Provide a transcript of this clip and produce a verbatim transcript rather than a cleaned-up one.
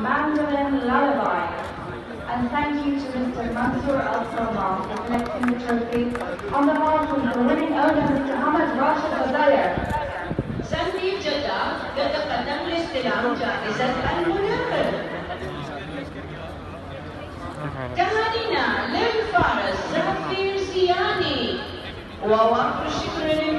Mandolin Lullaby. And thank you to Mister Mansour Al-Salman for collecting the trophy on behalf of the winning owner, Mister Hamad Rashid Fazaya. سندي جدة يتقدم لاستلام جائزة المدرب. تهانينا للفارس زفير زياني ووفر الشكر